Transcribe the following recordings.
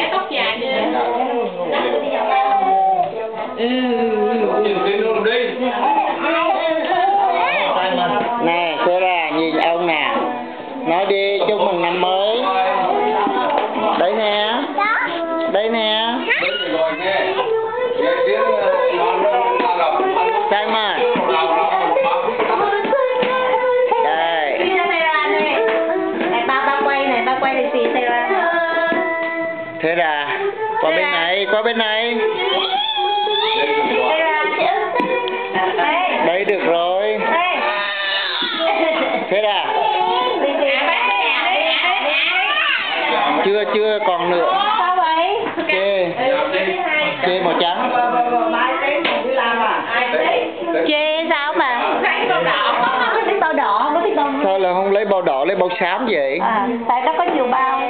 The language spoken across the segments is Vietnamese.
bé tóc dài nữa. Nè, cô ra nhìn ông nè. Nói đi, chúc mừng năm mới. Đấy nè. Đây nè. Sai mà. Đây. Này ba quay thì xì xe ra. Thế ra. Qua bên này, qua bên này. Đấy được rồi. Thế ra. Chưa còn nữa. Sao vậy? Chê màu trắng. Chê sao mà? Thích bao đỏ, không có thích bao. Sao là không lấy bao đỏ, lấy bao xám vậy? Tại nó có nhiều bao.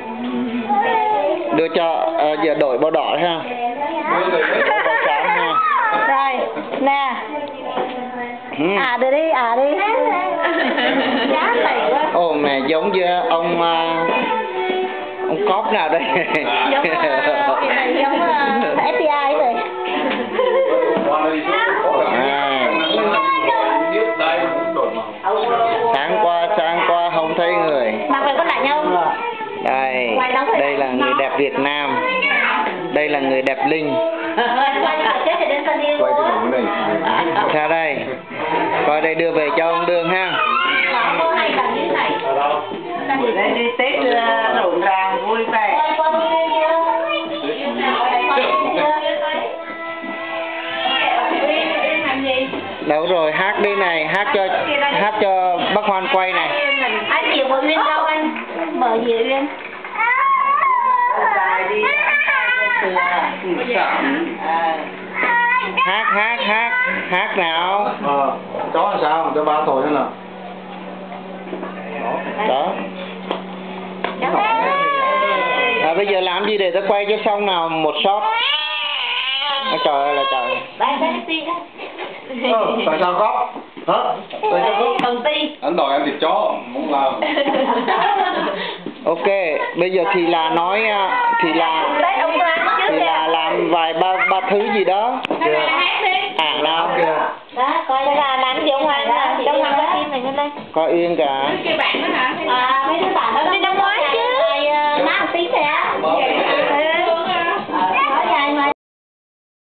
Đưa cho, giờ đổi bao đỏ ha. Bao xám ha. Rồi, nè. Đưa đi, đi. Giá này quá. Ồ mẹ giống như ông cóp nào đây? Giống FBI vậy. Sáng qua không thấy người. Mặc vậy có lạnh không? Đây là người đẹp Việt Nam. Đây là người đẹp Linh. Ra đây. Coi đây đưa về cho ông Đường ha. Đây đi Tết rộn ràng vui vẻ. Đâu rồi, hát đi này, hát cho bác Hoan quay này. Anh chịu một Uyên đâu anh? Mở gì Uyên? Hát nào. Chó làm sao? Cho ba thổi nữa nè. Đó. Bây giờ làm gì để ta quay cho xong nào một shot. Trời ơi là trời. Tại sao khóc? Hả? Tại sao khóc? Cần ti. Anh đòi ăn thịt chó, muốn làm. Ok, bây giờ thì là nói thì là làm vài ba thứ gì đó. Nào. Đó, coi là làm gì ông Hoàng nè, trong Hoàng có phim này lên đây. Có Yên cả. Cái bạn đó hả? Mấy đứa bạn đó đi năm ngoái chứ. Má một tí xe.